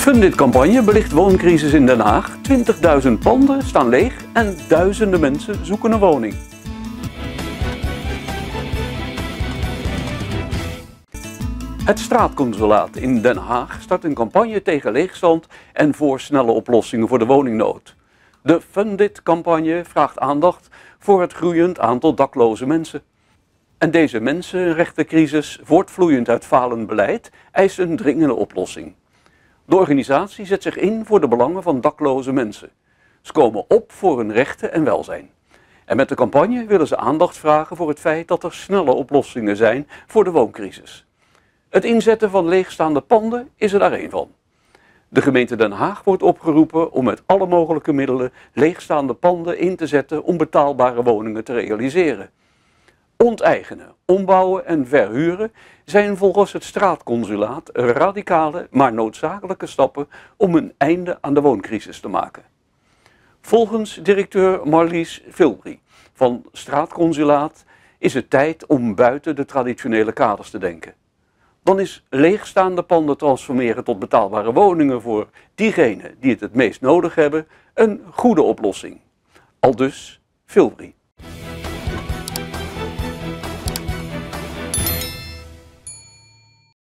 Fundit-campagne belicht wooncrisis in Den Haag. 20.000 panden staan leeg en duizenden mensen zoeken een woning. Het straatconsulaat in Den Haag start een campagne tegen leegstand en voor snelle oplossingen voor de woningnood. De Fundit-campagne vraagt aandacht voor het groeiend aantal dakloze mensen. En deze mensenrechtencrisis, voortvloeiend uit falend beleid, eist een dringende oplossing. De organisatie zet zich in voor de belangen van dakloze mensen. Ze komen op voor hun rechten en welzijn. En met de campagne willen ze aandacht vragen voor het feit dat er snelle oplossingen zijn voor de wooncrisis. Het inzetten van leegstaande panden is er daar één van. De gemeente Den Haag wordt opgeroepen om met alle mogelijke middelen leegstaande panden in te zetten om betaalbare woningen te realiseren. Onteigenen, ombouwen en verhuren zijn volgens het straatconsulaat radicale, maar noodzakelijke stappen om een einde aan de wooncrisis te maken. Volgens directeur Marlies Filbri van straatconsulaat is het tijd om buiten de traditionele kaders te denken. Dan is leegstaande panden transformeren tot betaalbare woningen voor diegenen die het meest nodig hebben een goede oplossing. Aldus Filbri.